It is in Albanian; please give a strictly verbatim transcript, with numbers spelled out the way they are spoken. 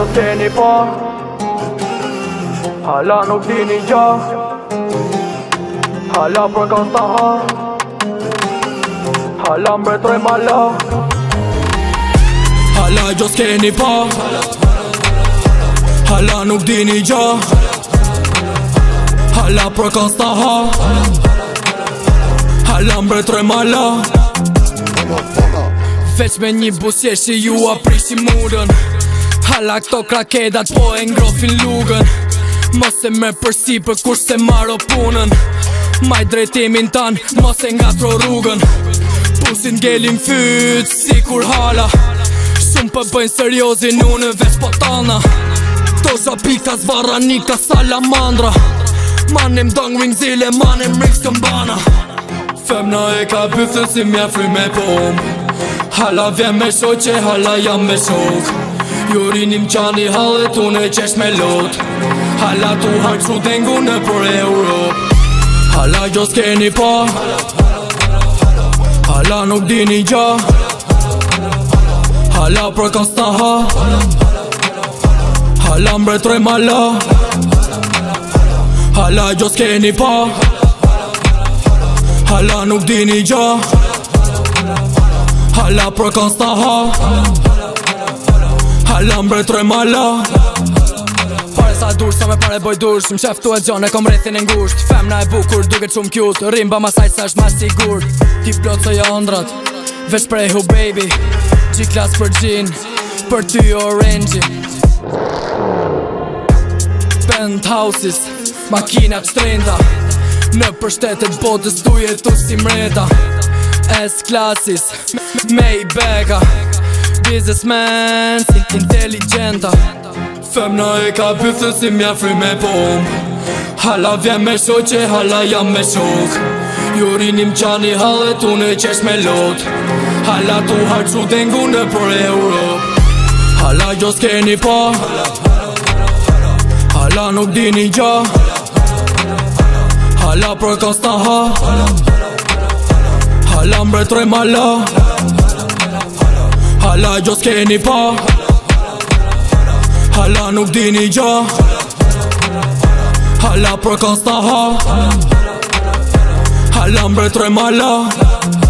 s'keni pa, hala nuk dini gja, hala për kanë ta ha, hala mbretroj mala, hala gjo s'keni pa, hala nuk dini gja, hala për kanë ta ha, hala mbretroj mala. Veç me një busje që ju aprishi murën, hala këto krakedat po e ngrofin lugën. Mos e merë përsi për kur se maro punën, maj drejtimin tan, mos e ngatro rrugën. Pusin gelin fyt, si kur hala, shumë për bëjnë seriozin unë veç po tana. To zhapika zvarra nika salamandra, manim dong wing zile, manim ring s'këmbana. Femna e ka bythën si mja fry me pom, hala vjen me shoqe, hala jam me shok. Ju rinim qani hallet, unë e qesh me lot, hala tu harqu dengu në për Europë. Hala gjo s'keni pa, hala nuk dini gja, hala për kanë s'ta ha, hala mbretroj mala, hala gjo s'keni pa, hala nuk dini gja, hala për kanë s'ta ha, hala mbretroj mala. Pare sa dur, sa me pare boj dur, shumë qeftu e gjon e kom rethin e ngusht. Femna e bukur, duket shumë cute, rimba masaj sa është ma sigur. Ti plotësoj andrat, veç prehu baby, G-class për gjin, për ty orange. Penthouses, makinat shtrenda, në përshtetet botës tu jetu si mreta. S-classes, Maybach, businessman, intelligenta. Femna e ka bythën si mja fry me pom, hala vjen me shoqe, hala jam me shok. Ju rinim qani hallet, unë e qesh me lot, hala tu harqu dengu në për Europë. Hala gjo s'keni pa, hala nuk dini gja, hala për kanë s'ta ha, hala mbretroj mala, hala gjo s'keni pa, hala nuk dini gja, hala për kanë s'ta ha, hala mbretroj mala.